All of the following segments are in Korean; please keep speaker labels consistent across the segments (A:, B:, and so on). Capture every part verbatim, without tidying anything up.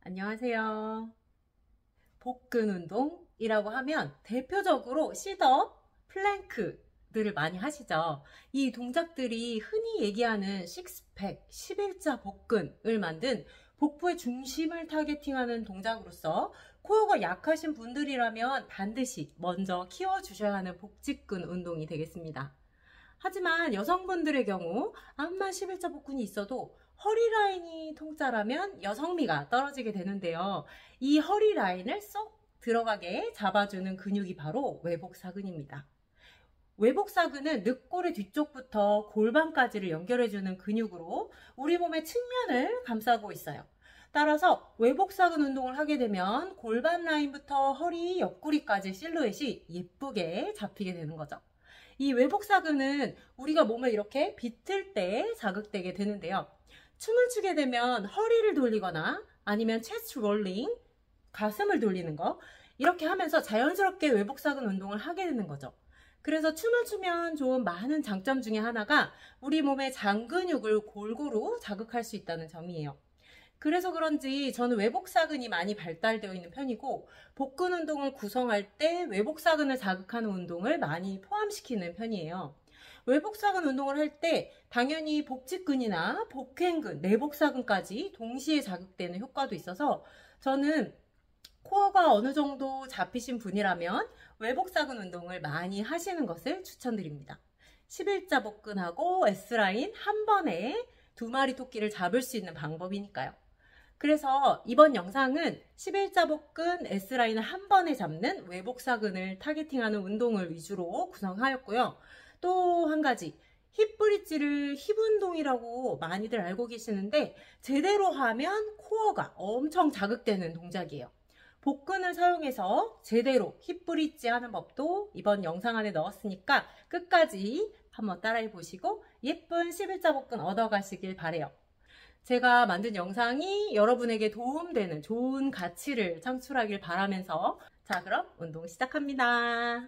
A: 안녕하세요. 복근 운동이라고 하면 대표적으로 싯업, 플랭크들을 많이 하시죠. 이 동작들이 흔히 얘기하는 식스팩, 십일자 복근을 만든 복부의 중심을 타겟팅하는 동작으로서 코어가 약하신 분들이라면 반드시 먼저 키워주셔야 하는 복직근 운동이 되겠습니다. 하지만 여성분들의 경우 암만 십일자 복근이 있어도 허리 라인이 통짜라면 여성미가 떨어지게 되는데요. 이 허리 라인을 쏙 들어가게 잡아주는 근육이 바로 외복사근입니다. 외복사근은 늑골의 뒤쪽부터 골반까지를 연결해주는 근육으로 우리 몸의 측면을 감싸고 있어요. 따라서 외복사근 운동을 하게 되면 골반 라인부터 허리 옆구리까지 실루엣이 예쁘게 잡히게 되는 거죠. 이 외복사근은 우리가 몸을 이렇게 비틀 때 자극되게 되는데요. 춤을 추게 되면 허리를 돌리거나 아니면 체스트 롤링, 가슴을 돌리는 거 이렇게 하면서 자연스럽게 외복사근 운동을 하게 되는 거죠. 그래서 춤을 추면 좋은 많은 장점 중에 하나가 우리 몸의 장근육을 골고루 자극할 수 있다는 점이에요. 그래서 그런지 저는 외복사근이 많이 발달되어 있는 편이고 복근 운동을 구성할 때 외복사근을 자극하는 운동을 많이 포함시키는 편이에요. 외복사근 운동을 할 때 당연히 복직근이나 복행근, 내복사근까지 동시에 자극되는 효과도 있어서 저는 코어가 어느 정도 잡히신 분이라면 외복사근 운동을 많이 하시는 것을 추천드립니다. 십일자 복근하고 S라인 한 번에 두 마리 토끼를 잡을 수 있는 방법이니까요. 그래서 이번 영상은 십일자 복근 S라인을 한 번에 잡는 외복사근을 타겟팅하는 운동을 위주로 구성하였고요. 또 한 가지, 힙브릿지를 힙 운동이라고 많이들 알고 계시는데 제대로 하면 코어가 엄청 자극되는 동작이에요. 복근을 사용해서 제대로 힙브릿지 하는 법도 이번 영상 안에 넣었으니까 끝까지 한번 따라해 보시고 예쁜 십일자 복근 얻어가시길 바래요. 제가 만든 영상이 여러분에게 도움되는 좋은 가치를 창출하길 바라면서 자, 그럼 운동 시작합니다.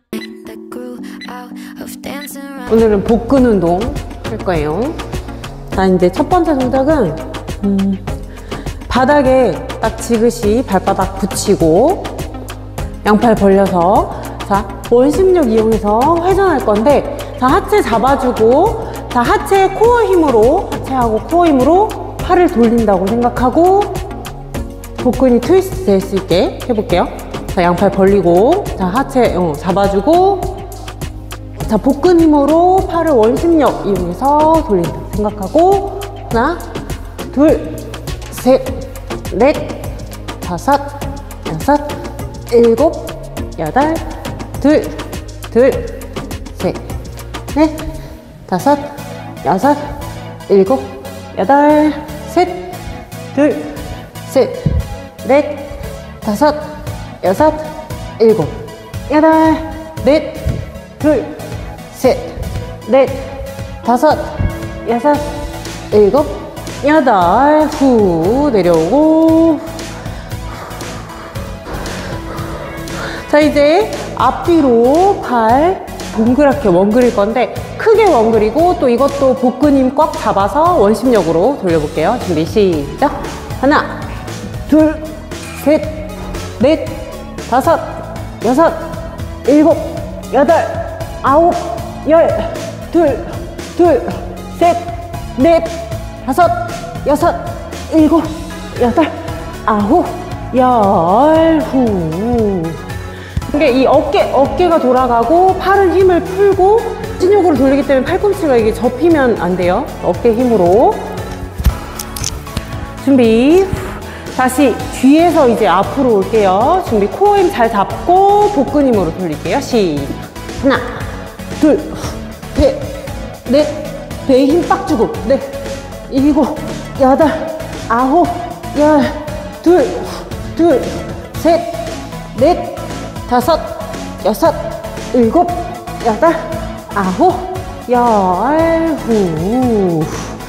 B: 오늘은 복근 운동 할 거예요. 자, 이제 첫 번째 동작은 음, 바닥에 딱 지그시 발바닥 붙이고 양팔 벌려서 자, 원심력 이용해서 회전할 건데 자, 하체 잡아주고 자, 하체 코어 힘으로 하체하고 코어 힘으로 팔을 돌린다고 생각하고 복근이 트위스트 될 수 있게 해볼게요. 자, 양팔 벌리고 자, 하체 어, 잡아주고 자, 복근 힘으로 팔을 원심력 이용해서 돌린다 생각하고 하나, 둘, 셋, 넷, 다섯, 여섯, 일곱, 여덟, 둘, 둘, 셋, 넷, 다섯, 여섯, 일곱, 여덟, 셋, 둘, 셋, 넷, 다섯, 여섯, 일곱, 여덟, 넷, 둘, 셋, 넷, 다섯, 여섯, 일곱, 여덟, 후 내려오고 자, 이제 앞뒤로 팔 동그랗게 원그릴 건데 크게 원그리고 또 이것도 복근 힘 꽉 잡아서 원심력으로 돌려볼게요. 준비 시작. 하나, 둘, 셋, 넷, 다섯, 여섯, 일곱, 여덟, 아홉, 열, 둘, 둘, 셋, 넷, 다섯, 여섯, 일곱, 여덟, 아홉, 열, 후. 이게 이 어깨, 어깨가 돌아가고 팔은 힘을 풀고 신욕으로 돌리기 때문에 팔꿈치가 이게 접히면 안 돼요. 어깨 힘으로. 준비. 다시 뒤에서 이제 앞으로 올게요. 준비. 코어 힘 잘 잡고 복근 힘으로 돌릴게요. 시작. 하나, 둘, 셋, 넷, 배에 힘 빡 주고, 넷, 일곱, 여덟, 아홉, 열, 둘, 둘, 셋, 넷, 다섯, 여섯, 일곱, 여덟, 아홉, 열, 후.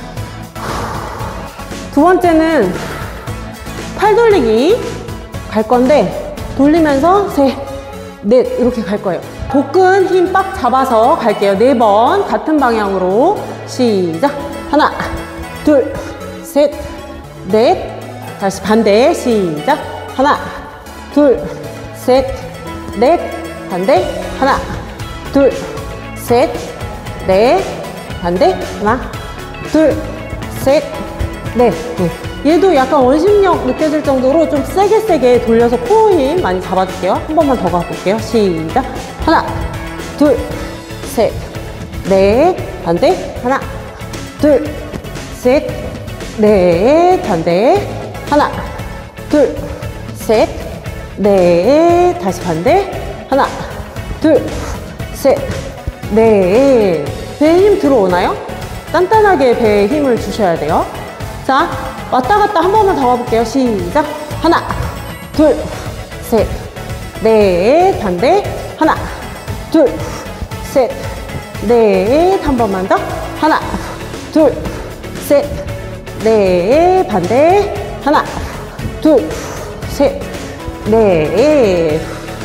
B: 두 번째는 팔 돌리기 갈 건데 돌리면서 셋, 넷 이렇게 갈 거예요. 복근 힘 빡 잡아서 갈게요. 네 번 같은 방향으로 시작. 하나, 둘, 셋, 넷, 다시 반대. 시작. 하나, 둘, 셋, 넷. 반대. 하나, 둘, 셋, 넷. 반대. 하나, 둘, 셋, 넷. 네. 얘도 약간 원심력 느껴질 정도로 좀 세게 세게 돌려서 코어 힘 많이 잡아줄게요. 한 번만 더 가볼게요. 시작. 하나, 둘, 셋, 넷. 반대. 하나, 둘, 셋, 넷. 반대. 하나, 둘, 셋, 넷. 다시 반대. 하나, 둘, 셋, 넷. 배에 힘 들어오나요? 단단하게 배에 힘을 주셔야 돼요. 자, 왔다 갔다 한 번만 더 가볼게요. 시작. 하나, 둘, 셋, 넷. 반대. 하나, 둘, 셋, 넷. 한 번만 더. 하나, 둘, 셋, 넷. 반대. 하나, 둘, 셋, 넷.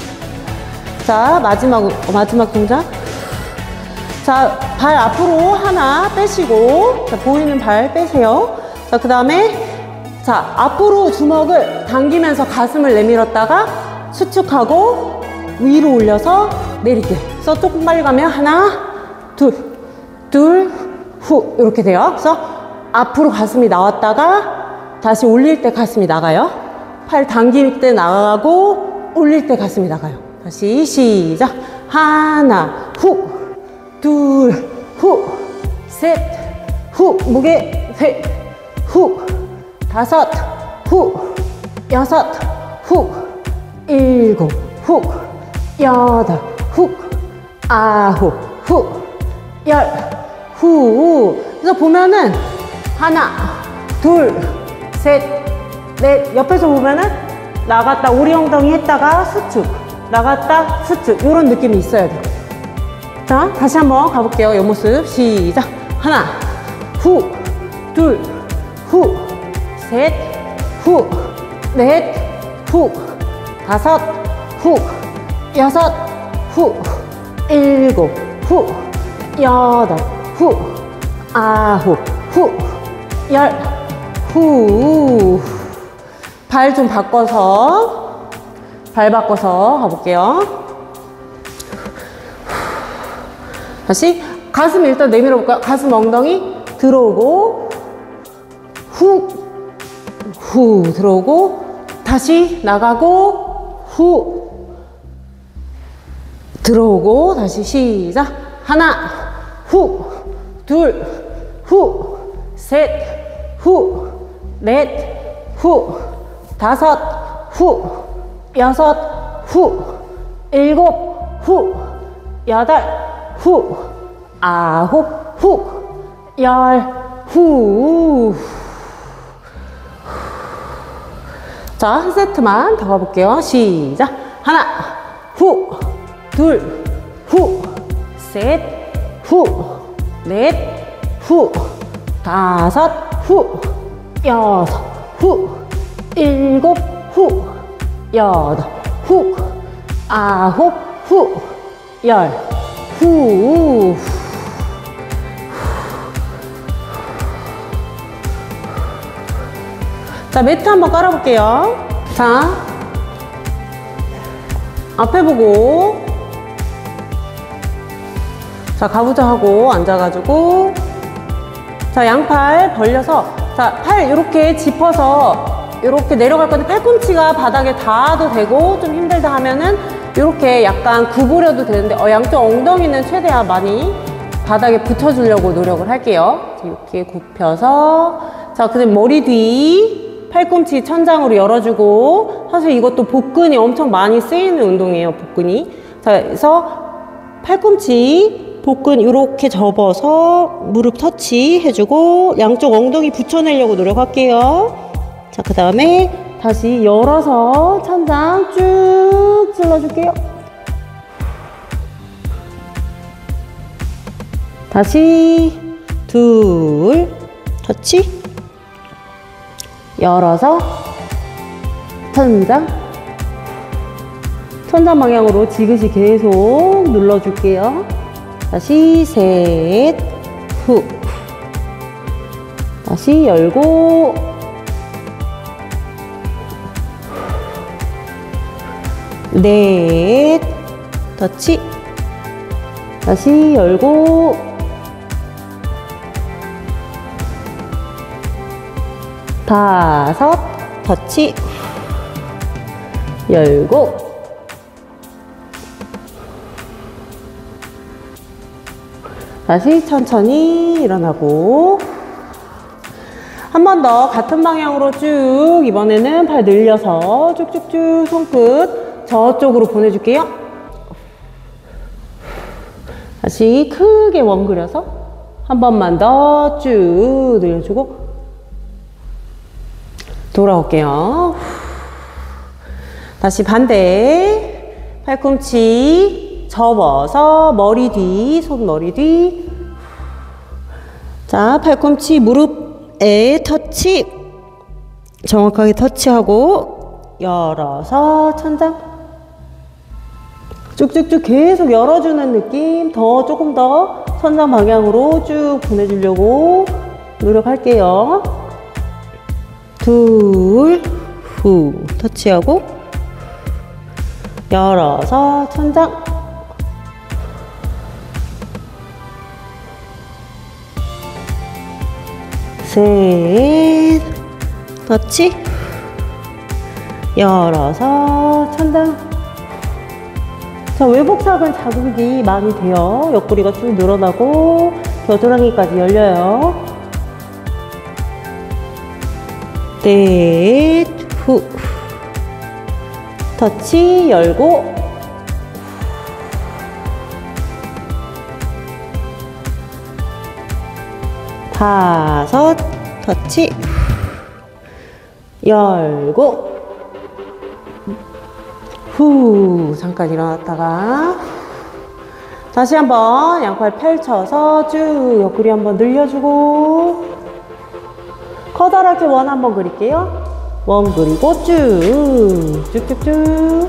B: 자, 마지막, 마지막 동작. 자, 발 앞으로 하나 빼시고, 자, 보이는 발 빼세요. 자, 그 다음에, 자, 앞으로 주먹을 당기면서 가슴을 내밀었다가 수축하고 위로 올려서 내리게. 그래서 조금 빨리 가면 하나, 둘, 둘, 후. 이렇게 돼요. 그래서 앞으로 가슴이 나왔다가 다시 올릴 때 가슴이 나가요. 팔 당길 때 나가고 올릴 때 가슴이 나가요. 다시 시작. 하나, 후. 둘, 후, 셋, 후, 무게, 셋, 후, 다섯, 후, 여섯, 후, 일곱, 후, 여덟, 후, 아홉, 후, 열, 후. 그래서 보면은 하나, 둘, 셋, 넷. 옆에서 보면은 나갔다 오리 엉덩이 했다가 수축, 나갔다 수축. 이런 느낌이 있어야 돼요. 자, 다시 한번 가볼게요. 옆모습 시작. 하나, 후, 둘, 후, 셋, 후, 넷, 후, 다섯, 후, 여섯, 후, 일곱, 후, 여덟, 후, 아홉, 후, 열, 후. 발 좀 바꿔서, 발 바꿔서 가볼게요. 다시 가슴 일단 내밀어 볼까요? 가슴 엉덩이 들어오고 후, 후 들어오고 다시 나가고 후 들어오고 다시 시작. 하나, 후, 둘, 후, 셋, 후, 넷, 후, 다섯, 후, 여섯, 후, 일곱, 후, 여덟, 후, 아홉, 후, 열, 후. 자, 한 세트만 더 가볼게요. 시작. 하나, 후, 둘, 후, 셋, 후, 넷, 후, 다섯, 후, 여섯, 후, 일곱, 후, 여덟, 후, 아홉, 후, 열, 후. 자, 매트 한번 깔아볼게요. 자, 앞에 보고, 자, 가부좌 하고 앉아가지고, 자, 양팔 벌려서, 자, 팔 이렇게 짚어서 이렇게 내려갈 건데 팔꿈치가 바닥에 닿아도 되고 좀 힘들다 하면은 이렇게 약간 구부려도 되는데 어, 양쪽 엉덩이는 최대한 많이 바닥에 붙여주려고 노력을 할게요. 이렇게 굽혀서, 자, 그다음에 머리 뒤 팔꿈치 천장으로 열어주고, 사실 이것도 복근이 엄청 많이 쓰이는 운동이에요, 복근이. 자, 그래서 팔꿈치 복근 이렇게 접어서 무릎 터치 해주고 양쪽 엉덩이 붙여내려고 노력할게요. 자, 그 다음에 다시 열어서 천장 쭉 찔러줄게요. 다시 둘 터치, 열어서 천장, 천장 방향으로 지그시 계속 눌러줄게요. 다시 셋, 후, 다시 열고 넷, 터치. 다시 열고, 다섯, 터치. 열고, 다시 천천히 일어나고, 한 번 더 같은 방향으로 쭉, 이번에는 팔 늘려서 쭉쭉쭉 손끝 저쪽으로 보내줄게요. 다시 크게 원 그려서 한 번만 더 쭉 늘려주고 돌아올게요. 다시 반대. 팔꿈치 접어서 머리 뒤, 손 머리 뒤. 자, 팔꿈치 무릎에 터치. 정확하게 터치하고 열어서 천장. 쭉쭉쭉 계속 열어주는 느낌. 더 조금 더 천장 방향으로 쭉 보내주려고 노력할게요. 둘, 후, 터치하고 열어서 천장. 셋, 터치. 열어서 천장. 자, 외복근은 자극이 많이 돼요. 옆구리가 쭉 늘어나고 겨드랑이까지 열려요. 넷, 후, 터치, 열고, 다섯, 터치, 열고, 후, 잠깐 일어났다가 다시 한번 양팔 펼쳐서 쭉 옆구리 한번 늘려주고, 커다랗게 원 한번 그릴게요. 원 그리고 쭉 쭉쭉쭉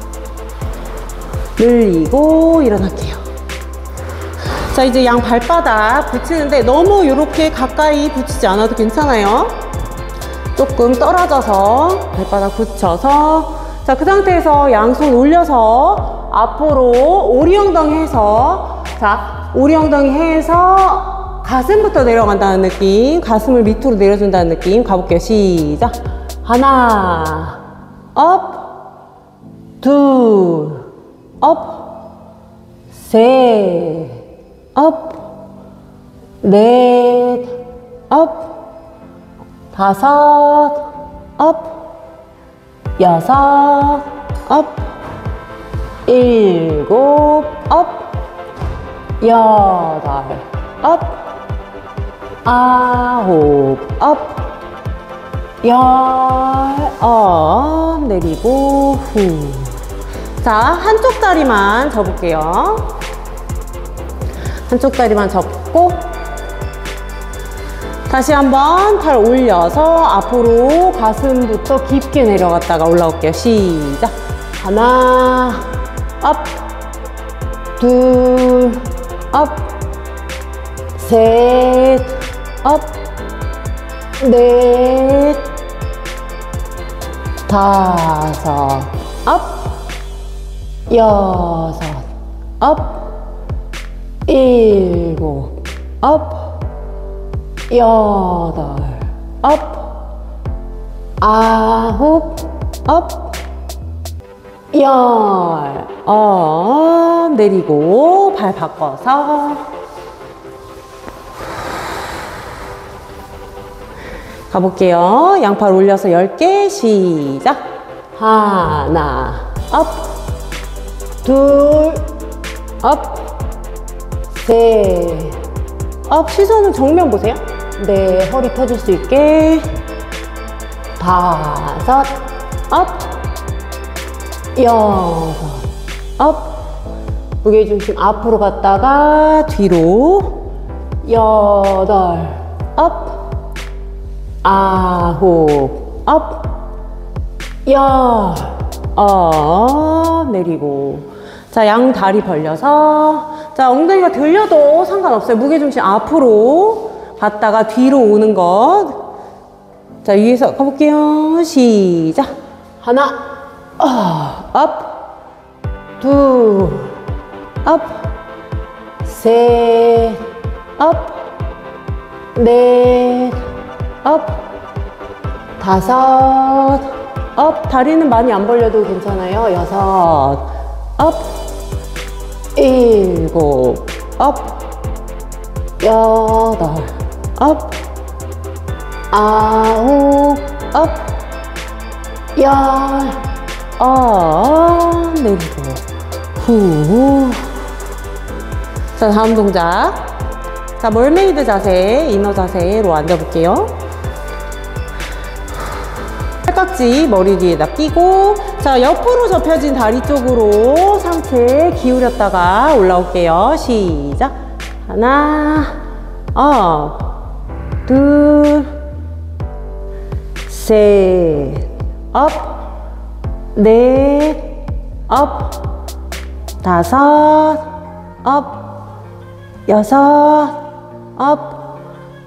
B: 늘리고 일어날게요. 자, 이제 양 발바닥 붙이는데 너무 이렇게 가까이 붙이지 않아도 괜찮아요. 조금 떨어져서 발바닥 붙여서, 자, 그 상태에서 양손 올려서 앞으로 오리엉덩이 해서, 자, 오리엉덩이 해서 가슴부터 내려간다는 느낌, 가슴을 밑으로 내려준다는 느낌 가볼게요. 시작. 하나, 업, 둘, 업, 셋, 업, 넷, 업, 다섯, 업, 여섯, 업, 일곱, 업, 여덟, 업, 아홉, 업, 열, 업, 내리고, 후. 자, 한쪽 다리만 접을게요. 한쪽 다리만 접고, 다시 한번 팔 올려서 앞으로 가슴부터 깊게 내려갔다가 올라올게요. 시작. 하나, 업, 둘, 업, 셋, 업, 넷, 다섯, 업, 여섯, 업, 일곱, 업, 여덟, 업, 아홉, 업, 열, 업, 내리고 발 바꿔서 가볼게요. 양팔 올려서 열 개 시작. 하나, 업, 둘, 업, 셋, 업. 시선은 정면 보세요. 네, 허리 펴질 수 있게. 다섯, 업, 여섯, 업. 무게중심 앞으로 갔다가 뒤로. 여덟, 업, 아홉, 업, 열, 업, 내리고. 자, 양 다리 벌려서, 자, 엉덩이가 들려도 상관없어요. 무게중심 앞으로 갔다가 뒤로 오는 것. 자, 위에서 가볼게요. 시작. 하나, 어, 업, 둘, 업, 셋, 업, 넷, 업, 다섯, 업. 다리는 많이 안 벌려도 괜찮아요. 여섯, 업, 일곱, 업, 여덟, 업, 아홉, 업, 열, 업, 내리고, 후. 자, 다음 동작. 자, 멀메이드 자세, 이너 자세로 앉아볼게요. 팔깍지 머리 뒤에다 끼고, 자, 옆으로 접혀진 다리 쪽으로 상체 기울였다가 올라올게요. 시작. 하나, 업, 둘, 셋, 업, 넷, 업, 다섯, 업, 여섯, 업,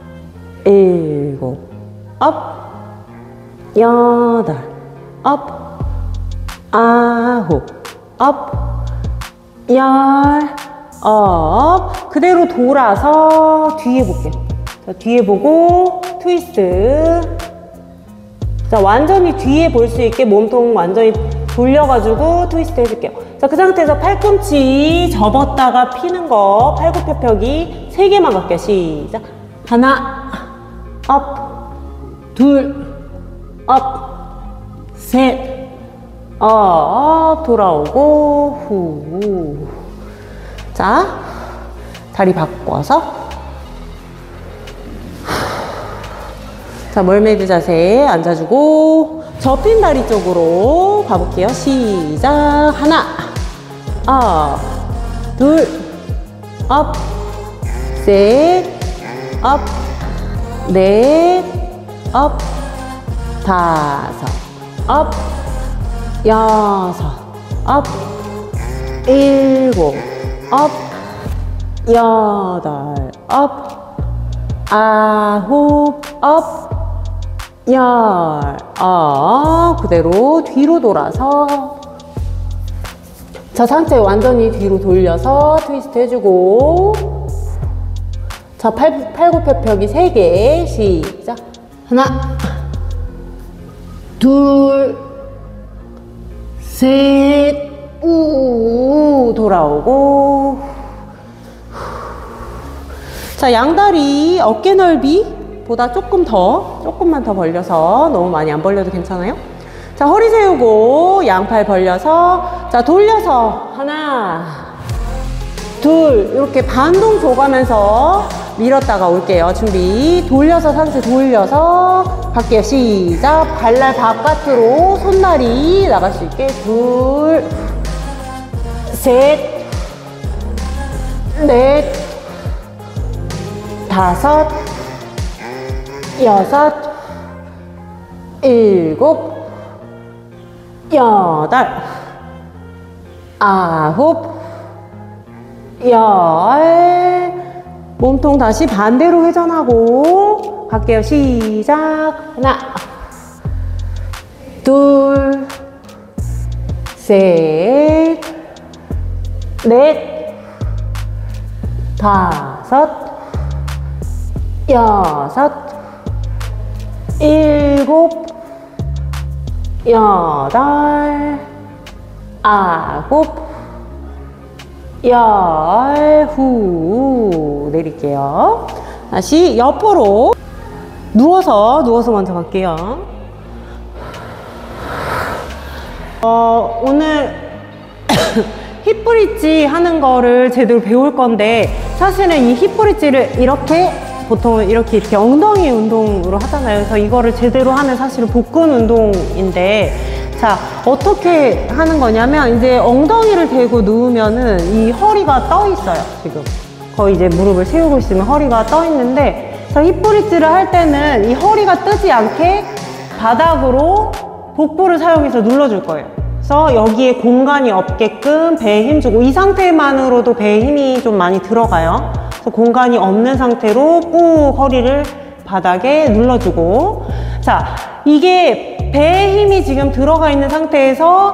B: 일곱, 업, 여덟, 업, 아홉, 업, 열, 업. 그대로 돌아서 뒤에 볼게요. 자, 뒤에 보고 트위스트. 자, 완전히 뒤에 볼 수 있게 몸통 완전히 돌려가지고 트위스트 해줄게요. 자, 그 상태에서 팔꿈치 접었다가 피는 거, 팔굽혀펴기 세 개만 갈게요. 시작. 하나, 업, 둘, 업, 셋, 업, 돌아오고, 후. 자, 다리 바꿔서. 자, 멀메이드 자세 앉아주고, 접힌 다리 쪽으로 가볼게요. 시작. 하나, 업, 둘, 업, 셋, 업, 넷, 업, 다섯, 업, 여섯, 업, 일곱, 업, 여덟, 업, 아홉, 업, 열, 업. 그대로 뒤로 돌아서. 자, 상체 완전히 뒤로 돌려서 트위스트 해주고. 자, 팔, 팔굽혀펴기 세 개. 시작. 하나, 둘, 셋, 우, 돌아오고. 자, 양다리 어깨 넓이 보다 조금 더, 조금만 더 벌려서, 너무 많이 안 벌려도 괜찮아요. 자, 허리 세우고 양팔 벌려서, 자, 돌려서 하나, 둘, 이렇게 반동 줘가면서 밀었다가 올게요. 준비. 돌려서 상체 돌려서 갈게요. 시작. 발날 바깥으로 손날이 나갈 수 있게. 둘, 셋, 넷, 다섯, 여섯, 일곱, 여덟, 아홉, 열. 몸통 다시 반대로 회전하고 갈게요. 시작. 하나, 둘, 셋, 넷, 다섯, 여섯, 일곱, 여덟, 아홉, 열. 후. 내릴게요. 다시 옆으로 누워서 누워서 먼저 갈게요. 어, 오늘 힙브릿지 하는 거를 제대로 배울 건데, 사실은 이 힙브릿지를 이렇게 보통은 이렇게 이렇게 엉덩이 운동으로 하잖아요. 그래서 이거를 제대로 하면 사실은 복근 운동인데, 자, 어떻게 하는 거냐면, 이제 엉덩이를 대고 누우면은 이 허리가 떠 있어요. 지금 거의 이제 무릎을 세우고 있으면 허리가 떠 있는데, 자, 힙브릿지를 할 때는 이 허리가 뜨지 않게 바닥으로 복부를 사용해서 눌러줄 거예요. 그래서 여기에 공간이 없게끔 배에 힘주고, 이 상태만으로도 배에 힘이 좀 많이 들어가요. 그래서 공간이 없는 상태로 꾹 허리를 바닥에 눌러주고, 자, 이게 배에 힘이 지금 들어가 있는 상태에서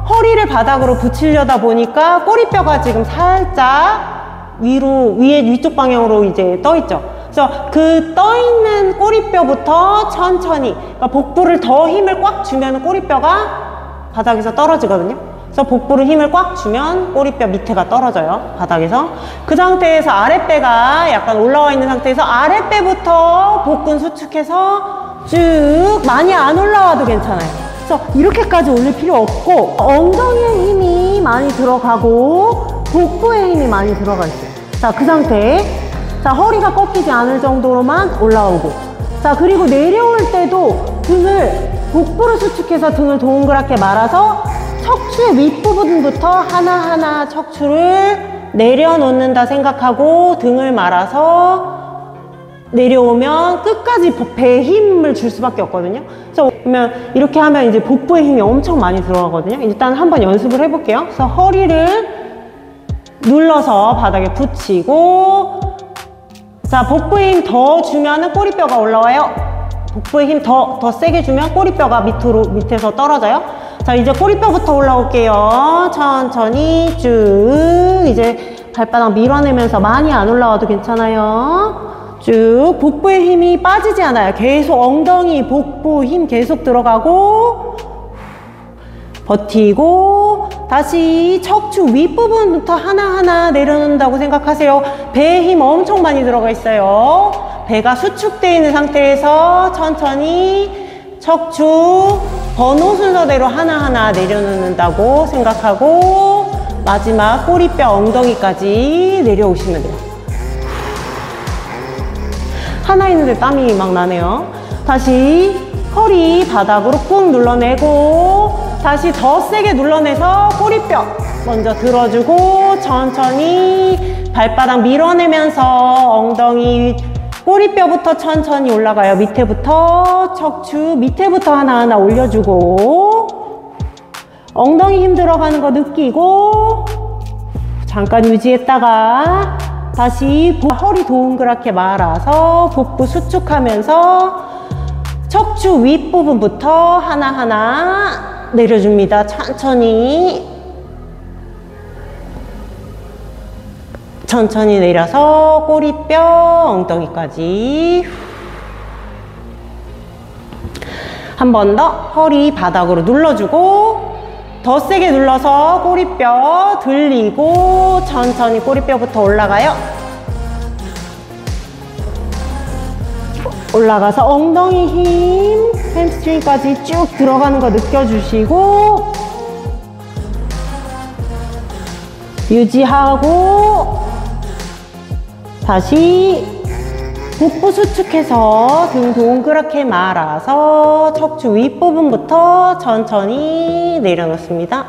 B: 허리를 바닥으로 붙이려다 보니까 꼬리뼈가 지금 살짝 위로, 위에, 위쪽 방향으로 이제 떠 있죠. 그래서 그 떠 있는 꼬리뼈부터 천천히, 그러니까 복부를 더 힘을 꽉 주면 꼬리뼈가 바닥에서 떨어지거든요. 그래서 복부를 힘을 꽉 주면 꼬리뼈 밑에가 떨어져요, 바닥에서. 그 상태에서 아랫배가 약간 올라와 있는 상태에서 아랫배부터 복근 수축해서 쭉, 많이 안 올라와도 괜찮아요. 그래서 이렇게까지 올릴 필요 없고, 엉덩이에 힘이 많이 들어가고 복부에 힘이 많이 들어가 있어요. 자, 그 상태. 자, 허리가 꺾이지 않을 정도로만 올라오고, 자, 그리고 내려올 때도 등을, 복부를 수축해서 등을 동그랗게 말아서 척추의 윗부분부터 하나하나 척추를 내려놓는다 생각하고 등을 말아서 내려오면 끝까지 배에 힘을 줄 수밖에 없거든요. 그래서 그러면 이렇게 하면 이제 복부에 힘이 엄청 많이 들어가거든요. 일단 한번 연습을 해볼게요. 그래서 허리를 눌러서 바닥에 붙이고, 자, 복부에 힘 더 주면은 꼬리뼈가 올라와요. 복부에 힘 더, 더 세게 주면 꼬리뼈가 밑으로, 밑에서 떨어져요. 자, 이제 꼬리뼈부터 올라올게요. 천천히 쭉. 이제 발바닥 밀어내면서 많이 안 올라와도 괜찮아요. 쭉. 복부에 힘이 빠지지 않아요. 계속 엉덩이, 복부 힘 계속 들어가고, 버티고, 다시 척추 윗부분부터 하나하나 내려놓는다고 생각하세요. 배에 힘 엄청 많이 들어가 있어요. 배가 수축되어 있는 상태에서 천천히 척추 번호 순서대로 하나하나 내려놓는다고 생각하고, 마지막 꼬리뼈 엉덩이까지 내려오시면 돼요. 하나 있는데 땀이 막 나네요. 다시 허리 바닥으로 꾹 눌러내고, 다시 더 세게 눌러내서 꼬리뼈 먼저 들어주고, 천천히 발바닥 밀어내면서 엉덩이, 꼬리뼈부터 천천히 올라가요. 밑에부터 척추 밑에부터 하나하나 올려주고, 엉덩이 힘 들어가는 거 느끼고 잠깐 유지했다가 다시 허리 동그랗게 말아서 복부 수축하면서 척추 윗부분부터 하나하나 내려줍니다. 천천히 천천히 내려서 꼬리뼈 엉덩이까지. 한 번 더 허리 바닥으로 눌러주고, 더 세게 눌러서 꼬리뼈 들리고, 천천히 꼬리뼈부터 올라가요. 올라가서 엉덩이 힘, 햄스트링까지 쭉 들어가는 거 느껴주시고, 유지하고, 다시 복부 수축해서 등 동그랗게 말아서 척추 윗부분부터 천천히 내려놓습니다.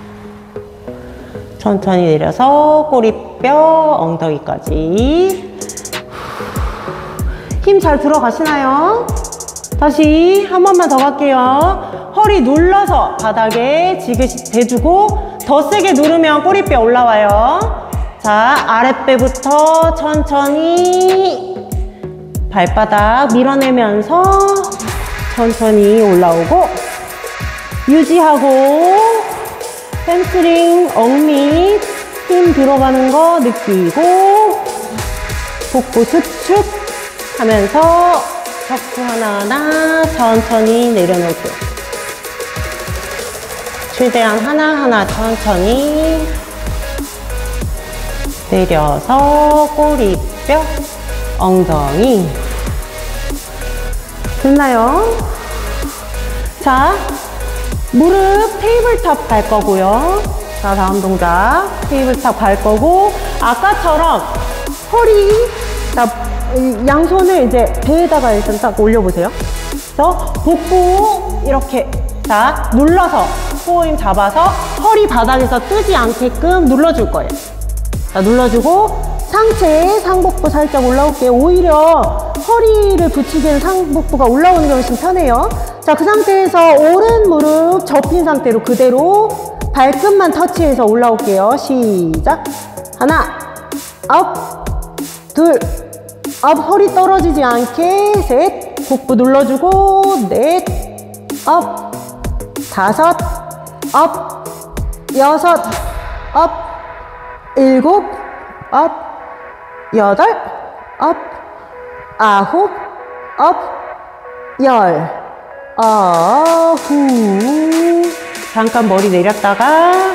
B: 천천히 내려서 꼬리뼈 엉덩이까지. 힘 잘 들어가시나요? 다시 한 번만 더 갈게요. 허리 눌러서 바닥에 지그시 대주고, 더 세게 누르면 꼬리뼈 올라와요. 자, 아랫배부터 천천히 발바닥 밀어내면서 천천히 올라오고, 유지하고, 햄스트링, 억밑 힘 들어가는 거 느끼고, 복부 수축 하면서 척추 하나하나 천천히 내려놓을게요. 최대한 하나하나 천천히 내려서 꼬리뼈 엉덩이. 됐나요? 자, 무릎 테이블탑 갈 거고요. 자, 다음 동작 테이블탑 갈 거고, 아까처럼 허리, 자, 양손을 이제 배에다가 일단 딱 올려보세요. 그래서 복부 이렇게, 자, 눌러서 코어 힘 잡아서 허리 바닥에서 뜨지 않게끔 눌러줄 거예요. 자, 눌러주고 상체, 상복부 살짝 올라올게요. 오히려 허리를 붙이기엔 상복부가 올라오는 게 훨씬 편해요. 자, 그 상태에서 오른 무릎 접힌 상태로 그대로 발끝만 터치해서 올라올게요. 시작. 하나, 업, 둘, 업, 허리 떨어지지 않게. 셋, 복부 눌러주고. 넷, 업, 다섯, 업, 여섯, 업, 일곱, 업, 여덟, 업, 아홉, 업, 열, 어, 후. 잠깐 머리 내렸다가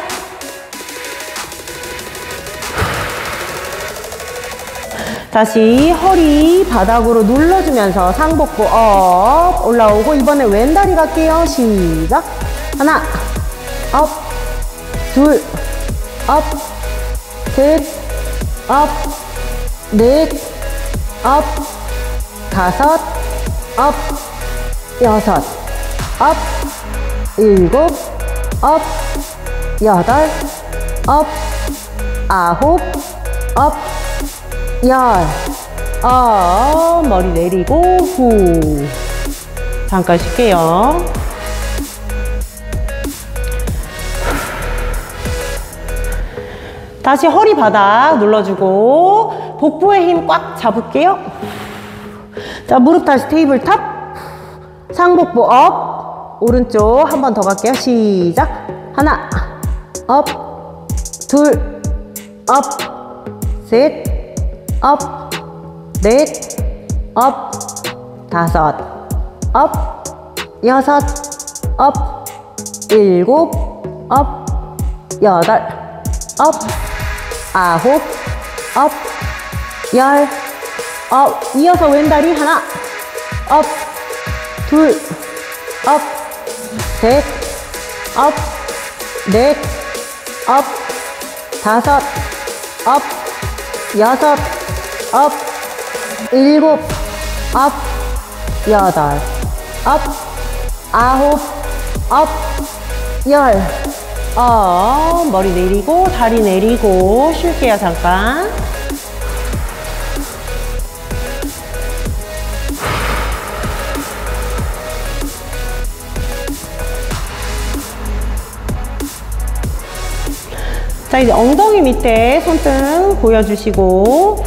B: 다시 허리 바닥으로 눌러주면서 상복부 업 올라오고 이번에 왼다리 갈게요. 시작. 하나, 업, 둘, 업, 셋, 업, 넷, 업, 다섯, 업, 여섯, 업, 일곱, 업, 여덟, 업, 아홉, 업, 열, 어, 머리 내리고 후. 잠깐 쉴게요. 다시 허리 바닥 눌러주고 복부에 힘 꽉 잡을게요. 자, 무릎 다시 테이블 탑. 상복부 업. 오른쪽 한 번 더 갈게요. 시작. 하나, 업, 둘, 업, 셋, 업, 넷, 업, 다섯, 업, 여섯, 업, 일곱, 업, 여덟, 업, 아홉, 업, 열, 업. 이어서 왼다리 하나, 업, 둘, 업, 셋, 업, 넷, 업, 다섯, 업, 여섯, 업, 일곱, 업, 여덟, 업, 아홉, 업, 열, 어, 머리 내리고 다리 내리고 쉴게요. 잠깐. 자, 이제 엉덩이 밑에 손등 보여주시고,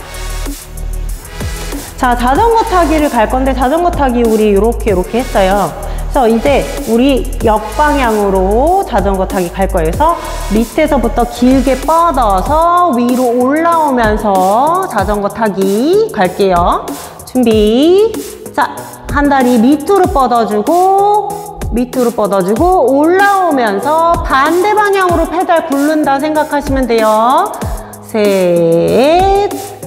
B: 자, 자전거 타기를 갈 건데 자전거 타기 우리 이렇게 이렇게 했어요. 그래서 이제 우리 역방향으로 자전거 타기 갈 거예요. 그래서 밑에서부터 길게 뻗어서 위로 올라오면서 자전거 타기 갈게요. 준비. 자, 한 다리 밑으로 뻗어주고 밑으로 뻗어주고 올라오면서 반대 방향으로 페달 굴른다 생각하시면 돼요. 셋,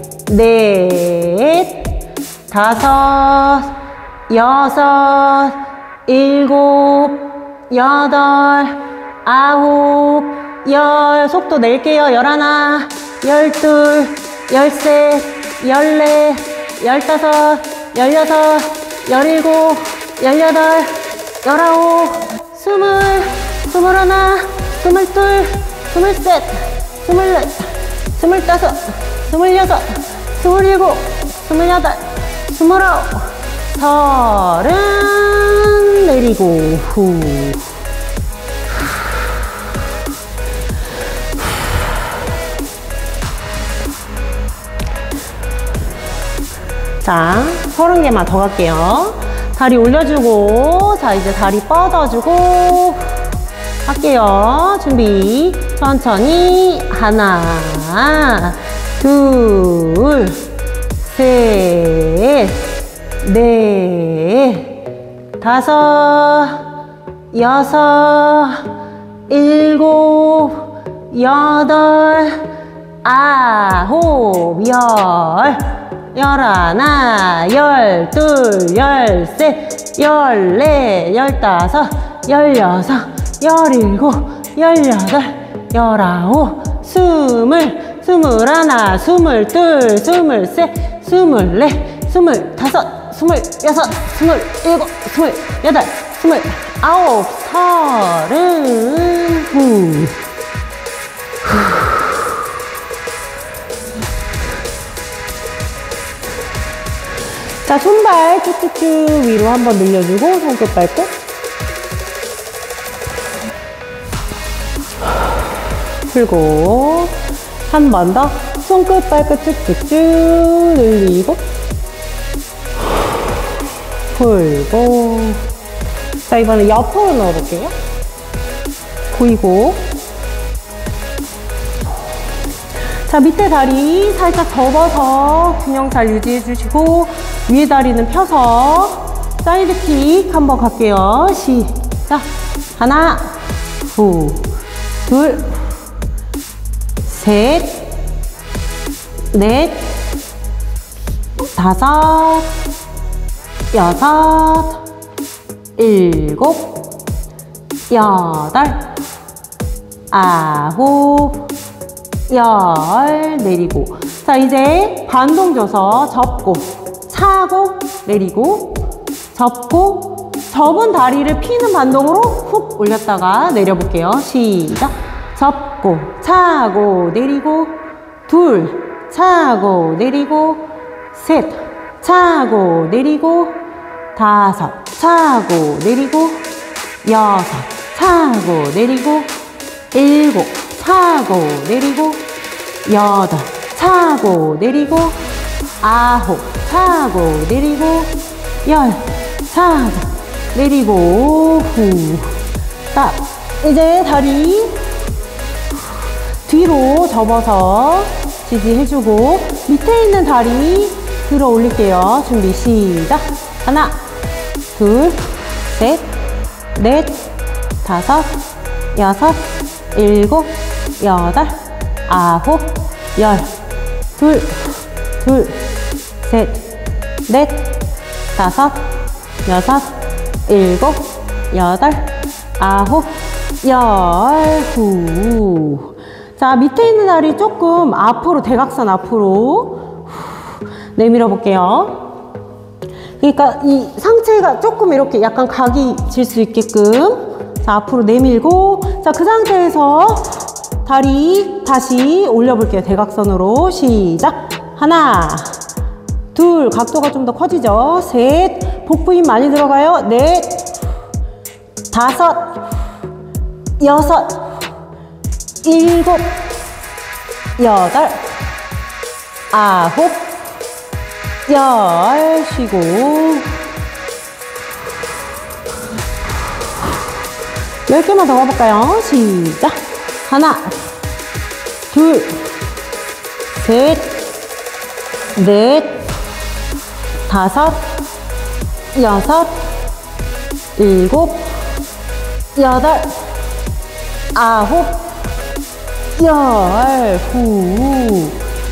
B: 넷, 다섯, 여섯, 일곱, 여덟, 아홉, 열. 속도 낼게요. 열하나, 열둘, 열셋, 열넷, 열다섯, 열여섯, 열일곱, 열여덟, 열아홉, 스물, 스물하나, 스물둘, 스물셋, 스물넷, 스물다섯, 스물여섯, 스물일곱, 스물여덟, 스물아홉, 서른. 내리고 후. 자, 서른 개만 더 갈게요. 다리 올려주고, 자, 이제 다리 뻗어주고 할게요. 준비. 천천히. 하나, 둘, 셋, 넷, 다섯, 여섯, 일곱, 여덟, 아홉, 열, 열하나, 열둘, 열셋, 열넷, 열다섯, 열여섯, 열일곱, 열여덟, 열아홉, 스물, 스물하나, 스물둘, 스물셋, 스물넷, 스물다섯, 스물여섯, 스물일곱, 스물여덟, 스물아홉, 서른. 후. 자, 손발 쭉쭉쭉 위로 한번 늘려주고 손끝 밟고 풀고 한 번 더 손끝 발끝 쭉쭉쭉 늘리고 풀고. 자, 이번에 옆으로 넣어볼게요. 보이고. 자, 밑에 다리 살짝 접어서 균형 잘 유지해 주시고, 위에 다리는 펴서 사이드킥 한번 갈게요. 시작. 하나, 후, 둘, 셋, 넷, 다섯, 여섯, 일곱, 여덟, 아홉, 열, 내리고. 자, 이제 반동 줘서 접고, 차고, 내리고, 접고, 접은 다리를 피는 반동으로 훅 올렸다가 내려볼게요. 시작. 접고, 차고, 내리고, 둘, 차고, 내리고, 셋, 차고, 내리고, 다섯, 차고, 내리고, 여섯, 차고, 내리고, 일곱, 차고, 내리고, 여덟, 차고, 내리고, 아홉, 차고, 내리고, 열, 차고, 내리고, 후. 자, 이제 다리 뒤로 접어서 지지해주고, 밑에 있는 다리 들어 올릴게요. 준비, 시작. 하나, 둘, 셋, 넷, 다섯, 여섯, 일곱, 여덟, 아홉, 열, 둘, 둘, 셋, 넷, 다섯, 여섯, 일곱, 여덟, 아홉, 열, 후. 자, 밑에 있는 다리 조금 앞으로, 대각선 앞으로 후, 내밀어 볼게요. 그러니까 이 상체가 조금 이렇게 약간 각이 질 수 있게끔, 자, 앞으로 내밀고, 자, 그 상태에서 다리 다시 올려볼게요. 대각선으로. 시작. 하나, 둘, 각도가 좀 더 커지죠. 셋, 복부 힘 많이 들어가요. 넷, 다섯, 여섯, 일곱, 여덟, 아홉, 열, 쉬고. 열 개만 더 가볼까요? 시작. 하나, 둘, 셋, 넷, 다섯, 여섯, 일곱, 여덟, 아홉, 열, 후.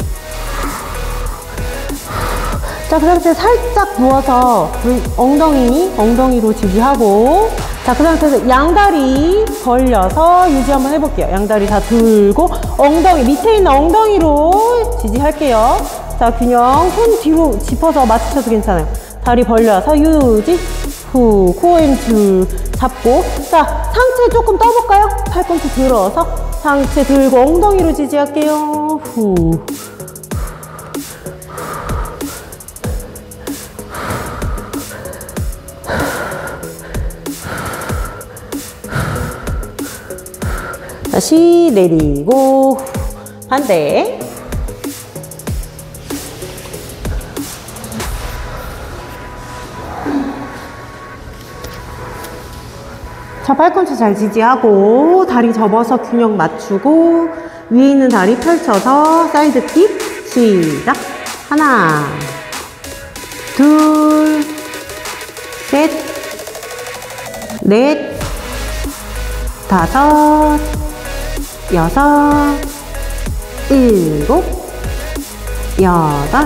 B: 자, 그 상태에서 살짝 누워서 엉덩이, 엉덩이로 지지하고, 자, 그 상태에서 양다리 벌려서 유지 한번 해볼게요. 양다리 다 들고, 엉덩이, 밑에 있는 엉덩이로 지지할게요. 자, 균형, 손 뒤로 짚어서 맞추셔도 괜찮아요. 다리 벌려서 유지, 후, 코어 힘 줄 잡고. 자, 상체 조금 떠볼까요? 팔꿈치 들어서 상체 들고 엉덩이로 지지할게요. 후. 다시 내리고, 반대. 자, 팔꿈치 잘 지지하고, 다리 접어서 균형 맞추고, 위에 있는 다리 펼쳐서 사이드 킥. 시작. 하나, 둘, 셋, 넷, 다섯, 여섯, 일곱, 여덟,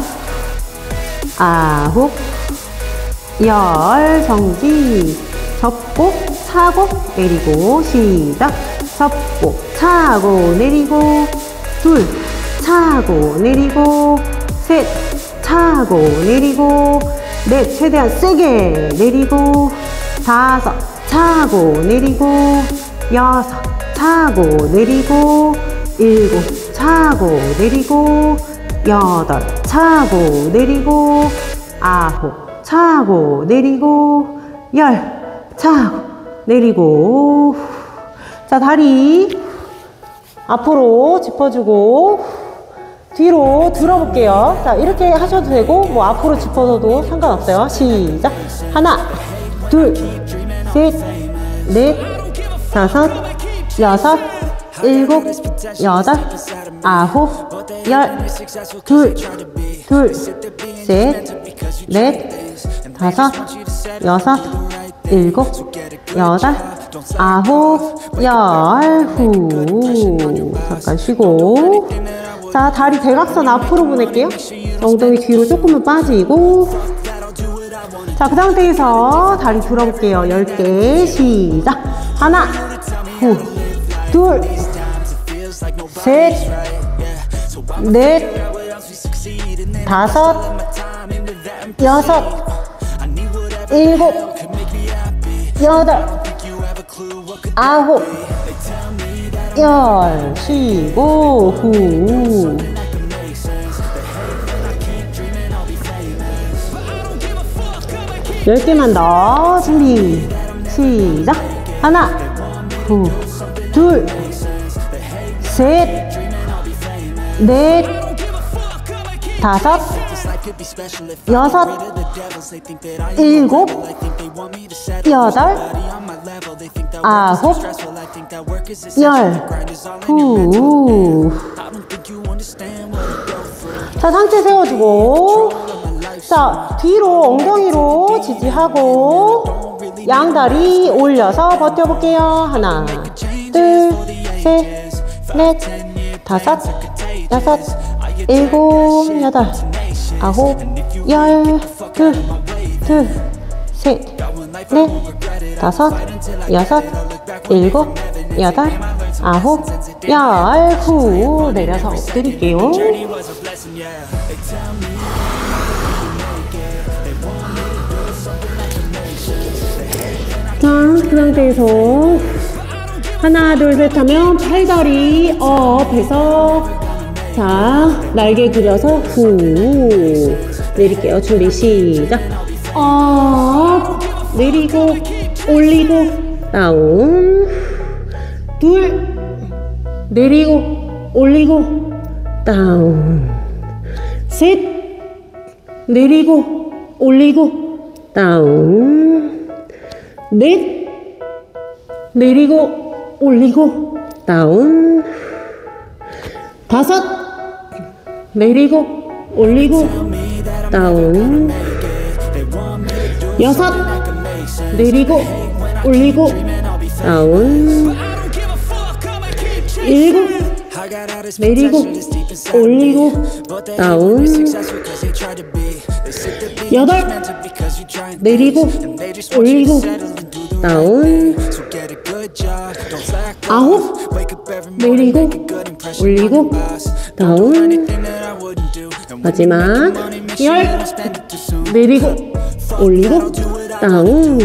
B: 아홉, 열. 정지. 접고, 차고, 내리고. 시작. 접고, 차고, 내리고. 둘, 차고, 내리고. 셋, 차고, 내리고. 넷, 최대한 세게 내리고. 다섯, 차고, 내리고. 여섯, 차고, 내리고. 일곱, 차고, 내리고. 여덟, 차고, 내리고. 아홉, 차고, 내리고. 열, 차고, 내리고. 자, 다리 앞으로 짚어주고 뒤로 들어볼게요. 자, 이렇게 하셔도 되고, 뭐 앞으로 짚어서도 상관없어요. 시작. 하나, 둘, 셋, 넷, 다섯, 여섯, 일곱, 여덟, 아홉, 열, 둘, 둘, 셋, 넷, 다섯, 여섯, 일곱, 여덟, 아홉, 열, 후. 잠깐 쉬고. 자, 다리 대각선 앞으로 보낼게요. 엉덩이 뒤로 조금만 빠지고. 자, 그 상태에서 다리 들어볼게요. 열 개, 시작. 하나, 후, 둘, 셋, 넷, 다섯, 여섯, 일곱, 여덟, 아홉, 열, 쉬고, 후. 열 개만 더. 준비, 시작. 하나, 후, 둘, 셋, 넷, 다섯, 여섯, 일곱, 여덟, 아홉, 열, 후. 자, 상체 세워주고. 자, 뒤로 엉덩이로 지지하고 양다리 올려서 버텨볼게요. 하나, 둘, 셋, 넷, 다섯, 여섯, 일곱, 여덟, 아홉, 열, 둘, 둘, 셋, 넷, 다섯, 여섯, 일곱, 여덟, 아홉, 열, 후. 내려서 엎드릴게요. 자, 그 상태에서 하나, 둘, 셋 하면 팔다리 업 해서, 자, 날개 그려서 후 내릴게요. 준비, 시작. 업, 내리고, 올리고, 다운. 둘, 내리고, 올리고, 다운. 셋, 내리고, 올리고, 다운. 넷, 내리고, 올리고, 다운. 다섯, 내리고, 올리고, 다운. 여섯, 내리고, 올리고, 다운. 일곱, 내리고, 올리고, 다운. 여덟, 내리고, 올리고, 다운. 아홉, 내리고, 올리고, 다운. 마지막 열, 내리고, 올리고, 다운.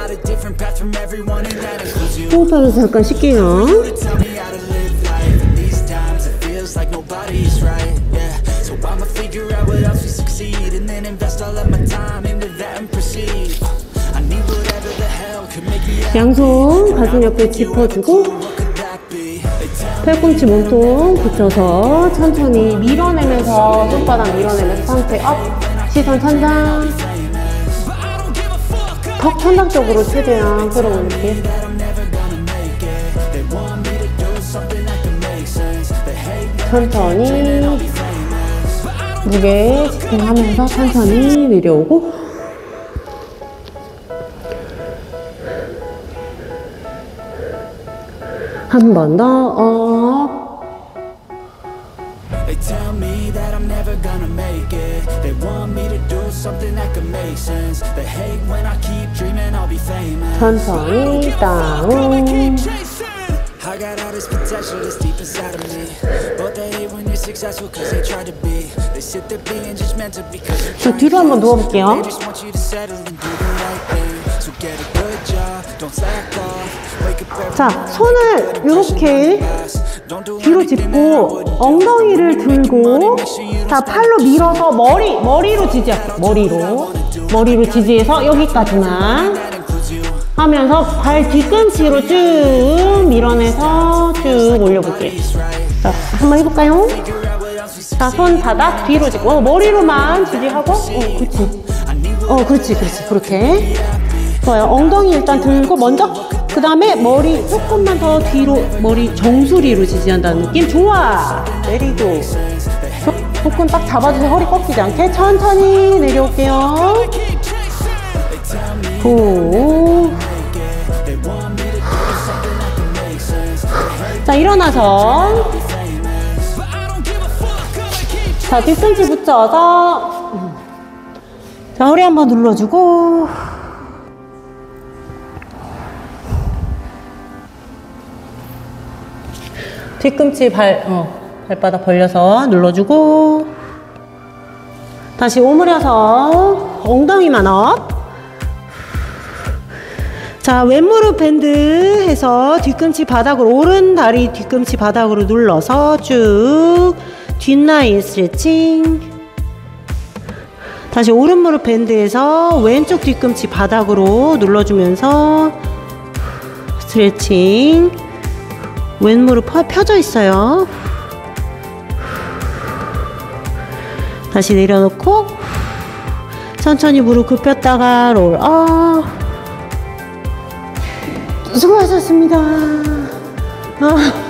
B: 호흡하면서 잠깐 쉴게요. 양손 가슴 옆에 짚어주고 팔꿈치 몸통 붙여서 천천히 밀어내면서 손바닥 밀어내면서 상체 업. 시선 천장. 턱 천장 쪽으로 최대한 끌어올릴게요. 천천히 무게 집중하면서 천천히 내려오고. 한 번 더 업. 천천히 다운. 자, 뒤로 한번 누워볼게요. 자, 손을 이렇게 뒤로 짚고 엉덩이를 들고, 자, 팔로 밀어서 머리, 머리로 지지할게요. 머리로. 머리로 지지해서 여기까지만 하면서 발 뒤꿈치로 쭉 밀어내서 쭉 올려볼게요. 자, 한번 해볼까요? 자, 손 바닥 뒤로 짚고, 어, 머리로만 지지하고, 어, 그렇지. 어, 그렇지, 그렇지. 그렇게. 좋아요. 엉덩이 일단 들고, 먼저 그 다음에 머리 조금만 더 뒤로, 머리 정수리로 지지한다는 느낌. 좋아. 내리고. 복근 딱 잡아주세요. 허리 꺾이지 않게. 천천히 내려올게요. 후. 자, 일어나서. 자, 뒤꿈치 붙여서. 자, 허리 한번 눌러주고. 뒤꿈치 발, 어, 발바닥 벌려서 눌러주고. 다시 오므려서 엉덩이만 업. 자, 왼무릎 밴드 해서 뒤꿈치 바닥으로, 오른 다리 뒤꿈치 바닥으로 눌러서 쭉 뒷라인 스트레칭. 다시 오른 무릎 밴드에서 왼쪽 뒤꿈치 바닥으로 눌러주면서 스트레칭. 왼 무릎 펴져 있어요. 다시 내려놓고 천천히 무릎 굽혔다가 롤업. 수고하셨습니다. 아.